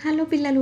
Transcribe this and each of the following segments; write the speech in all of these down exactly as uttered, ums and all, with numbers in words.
Hello పిల్లలు,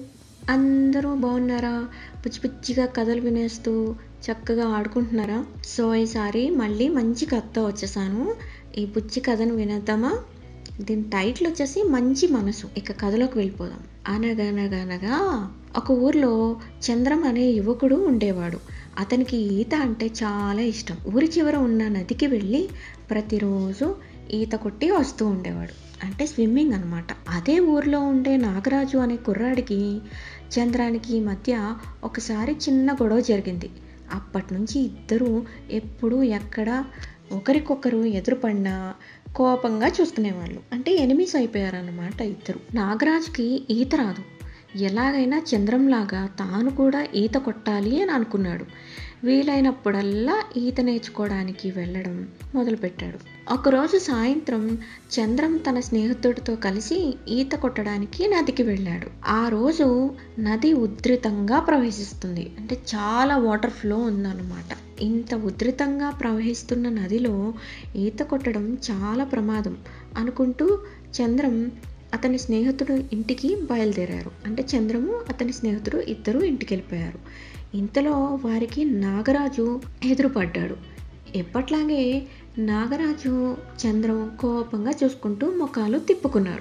అందరూ బాగున్నారా? పిచ్చి పిచ్చిగా కథలు వినేస్తూ చక్కగా ఆడుకుంటున్నారా? సో ఈసారి మళ్ళీ మంచి కథతో వచ్చేసాను. ఈ బుజ్జి కథను వినేద్దామా? దీని టైటిల్ వచ్చేసి మంచి మనసు. ఇక కథలోకి వెళ్ళిపోదాం. అనగనగనగా ఒక ఊర్లో చంద్రం అనే యువకుడు ఉండేవాడు. అతనికి ఈత అంటే చాలా ఇష్టం. ఊరి చివర ఉన్న నదికి వెళ్ళి ప్రతిరోజు ఈత కొట్టి వస్తూ ఉండేవాడు. అంటే స్విమ్మింగ్ అనమాట. అదే ఊర్లో ఉండే నాగరాజు అనే కుర్రాడికి చంద్రానికి మధ్య ఒకసారి చిన్న గొడవ జరిగింది. అప్పటి నుంచి ఇద్దరు ఎప్పుడు ఎక్కడ ఒకరికొకరు ఎదురుపడినా కోపంగా చూసుకునేవాళ్ళు. అంటే ఎనిమిస్ అయిపోయారన్నమాట ఇద్దరు. నాగరాజుకి ఈత రాదు. ఎలాగైనా చంద్రంలాగా తాను కూడా ఈత కొట్టాలి అని అనుకున్నాడు. వీలైనప్పుడల్లా ఈత నేర్చుకోవడానికి వెళ్ళడం మొదలుపెట్టాడు. ఒకరోజు సాయంత్రం చంద్రం తన స్నేహితుడితో కలిసి ఈత కొట్టడానికి నదికి వెళ్ళాడు. ఆ రోజు నది ఉధృతంగా ప్రవహిస్తుంది. అంటే చాలా వాటర్ ఫ్లో ఉందన్నమాట. ఇంత ఉధృతంగా ప్రవహిస్తున్న నదిలో ఈత కొట్టడం చాలా ప్రమాదం అనుకుంటూ చంద్రం అతని స్నేహితుడు ఇంటికి బయలుదేరారు. అంటే చంద్రము అతని స్నేహితుడు ఇద్దరు ఇంటికి వెళ్ళిపోయారు. ఇంతలో వారికి నాగరాజు ఎదురుపడ్డాడు. ఎప్పట్లాగే నాగరాజు చంద్రం కోపంగా చూసుకుంటూ ముఖాలు తిప్పుకున్నారు.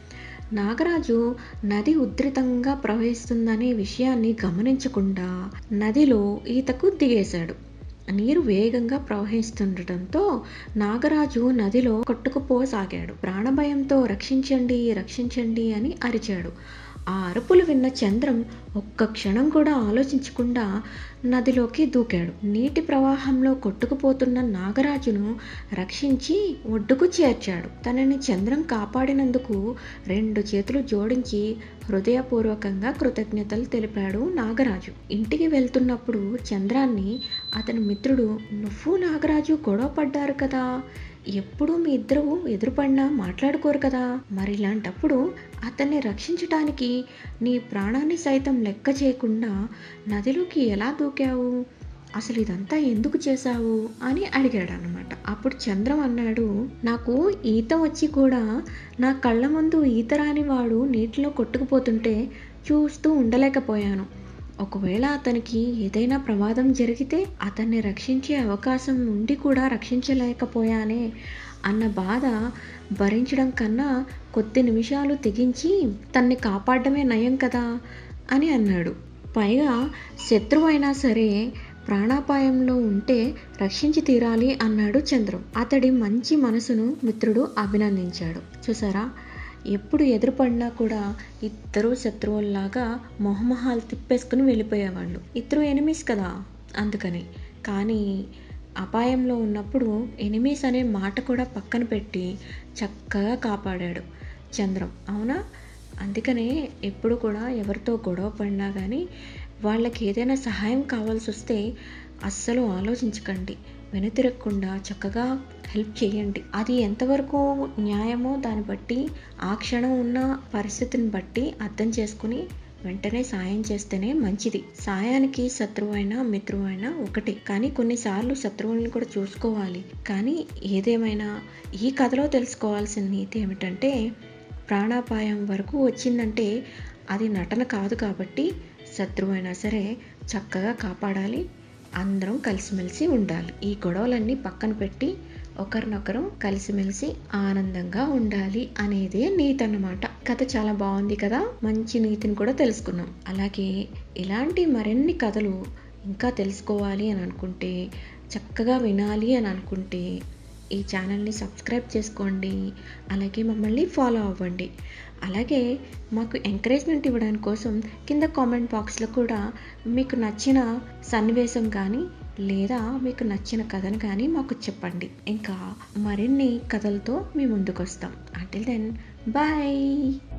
నాగరాజు నది ఉధృతంగా ప్రవహిస్తుందనే విషయాన్ని గమనించకుండా నదిలో ఈతకు దిగేశాడు. నీరు వేగంగా ప్రవహిస్తుండటంతో నాగరాజు నదిలో కొట్టుకుపోసాగాడు. ప్రాణభయంతో రక్షించండి రక్షించండి అని అరిచాడు. ఆ అరుపులు విన్న చంద్రం ఒక్క క్షణం కూడా ఆలోచించకుండా నదిలోకి దూకాడు. నీటి ప్రవాహంలో కొట్టుకుపోతున్న నాగరాజును రక్షించి ఒడ్డుకు చేర్చాడు. తనని చంద్రం కాపాడినందుకు రెండు చేతులు జోడించి హృదయపూర్వకంగా కృతజ్ఞతలు తెలిపాడు నాగరాజు. ఇంటికి వెళ్తున్నప్పుడు చంద్రాన్ని అతని మిత్రుడు, నువ్వు నాగరాజు గొడవ పడ్డారు కదా, ఎప్పుడు మీ ఇద్దరు ఎదురుపడినా మాట్లాడుకోరు కదా, మరి ఇలాంటప్పుడు అతన్ని రక్షించడానికి నీ ప్రాణాన్ని సైతం లెక్క చేయకుండా నదిలోకి ఎలా దూకావు, అసలు ఇదంతా ఎందుకు చేశావు అని అడిగాడు అన్నమాట. అప్పుడు చంద్రం అన్నాడు, నాకు ఈత వచ్చి కూడా నా కళ్ళ ముందు ఈత రాని వాడు నీటిలో కొట్టుకుపోతుంటే చూస్తూ ఉండలేకపోయాను. ఒకవేళ అతనికి ఏదైనా ప్రమాదం జరిగితే అతన్ని రక్షించే అవకాశం ఉండి కూడా రక్షించలేకపోయానే అన్న బాధ భరించడం కన్నా కొద్ది నిమిషాలు తెగించి తన్ని కాపాడమే నయం కదా అని అన్నాడు. పైగా శత్రువు అయినా సరే ప్రాణాపాయంలో ఉంటే రక్షించి తీరాలి అన్నాడు చంద్రం. అతడి మంచి మనసును మిత్రుడు అభినందించాడు. చూసారా, ఎప్పుడు ఎదురుపడినా కూడా ఇద్దరు శత్రువుల్లాగా మొహమొహాలు తిప్పేసుకుని వెళ్ళిపోయేవాళ్ళు. ఇద్దరు ఎనిమిస్ కదా అందుకని. కానీ అపాయంలో ఉన్నప్పుడు ఎనిమిస్ అనే మాట కూడా పక్కన పెట్టి చక్కగా కాపాడాడు చంద్రం. అవునా? అందుకనే ఎప్పుడు కూడా ఎవరితో గొడవ పడినా కానీ వాళ్ళకి ఏదైనా సహాయం కావాల్సి వస్తే అస్సలు ఆలోచించకండి, వెనుతిరగకుండా చక్కగా హెల్ప్ చేయండి. అది ఎంతవరకు న్యాయమో దాన్ని బట్టి, ఆ క్షణం ఉన్న పరిస్థితిని బట్టి అర్థం చేసుకుని వెంటనే సాయం చేస్తేనే మంచిది. సాయానికి శత్రువు అయినా మిత్రువు అయినా ఒకటే. కానీ కొన్నిసార్లు శత్రువులను కూడా చూసుకోవాలి. కానీ ఏదేమైనా ఈ కథలో తెలుసుకోవాల్సిన నీతి ఏమిటంటే, ప్రాణాపాయం వరకు వచ్చిందంటే అది నటన కాదు కాబట్టి శత్రువు అయినా సరే చక్కగా కాపాడాలి. అందరం కలిసిమెలిసి ఉండాలి. ఈ గొడవలన్నీ పక్కన పెట్టి ఒకరినొకరు కలిసిమెలిసి ఆనందంగా ఉండాలి అనేదే నీతి అన్నమాట. కథ చాలా బాగుంది కదా, మంచి నీతిని కూడా తెలుసుకున్నాం. అలాగే ఇలాంటి మరిన్ని కథలు ఇంకా తెలుసుకోవాలి అని అనుకుంటే, చక్కగా వినాలి అని అనుకుంటే ఈ ఛానల్ని సబ్స్క్రైబ్ చేసుకోండి. అలాగే మమ్మల్ని ఫాలో అవ్వండి. అలాగే మాకు ఎంకరేజ్మెంట్ ఇవ్వడానికి కోసం కింద కామెంట్ బాక్స్లో కూడా మీకు నచ్చిన సన్నివేశం కానీ లేదా మీకు నచ్చిన కథను కానీ మాకు చెప్పండి. ఇంకా మరిన్ని కథలతో మీ ముందుకు వస్తాం. Until then bye.